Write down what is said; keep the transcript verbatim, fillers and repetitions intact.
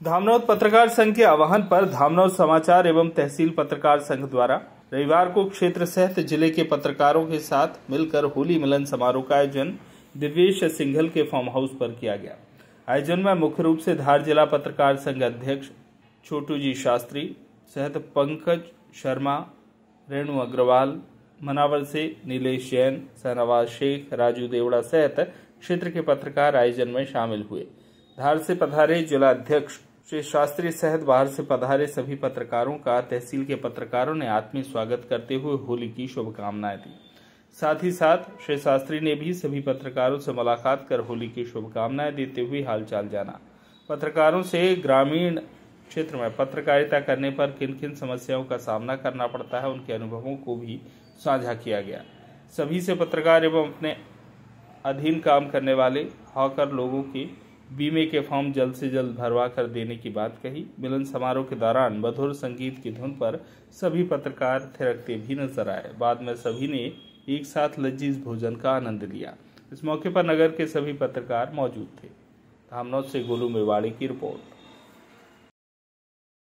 धामनौद पत्रकार संघ के आह्वान पर धामनौद समाचार एवं तहसील पत्रकार संघ द्वारा रविवार को क्षेत्र सहित जिले के पत्रकारों के साथ मिलकर होली मिलन समारोह का आयोजन दिव्येश सिंघल के फार्म हाउस पर किया गया। आयोजन में मुख्य रूप से धार जिला पत्रकार संघ अध्यक्ष छोटू जी शास्त्री सहित पंकज शर्मा, रेणु अग्रवाल, मनावर से नीलेश जैन, शहनवाज शेख, राजू देवड़ा सहित क्षेत्र के पत्रकार आयोजन में शामिल हुए। धार से पधारे जिला अध्यक्ष श्री शास्त्री सहित बाहर से पधारे सभी पत्रकारों का तहसील के पत्रकारों ने आत्मीय स्वागत करते हुए होली की शुभकामनाएं दी। साथ ही साथ श्री शास्त्री ने भी सभी पत्रकारों से मुलाकात कर होली की शुभकामनाएं देते हुए हालचाल जाना। पत्रकारों से ग्रामीण क्षेत्र में पत्रकारिता करने पर किन किन समस्याओं का सामना करना पड़ता है, उनके अनुभवों को भी साझा किया गया। सभी से पत्रकार एवं अपने अधीन काम करने वाले हॉकर लोगों के बीमे के फॉर्म जल्द से जल्द भरवा कर देने की बात कही। मिलन समारोह के दौरान मधुर संगीत की धुन पर सभी पत्रकार थिरकते भी नजर आए। बाद में सभी ने एक साथ लजीज भोजन का आनंद लिया। इस मौके पर नगर के सभी पत्रकार मौजूद थे। धामनौद से गोलू मेवाड़ी की रिपोर्ट।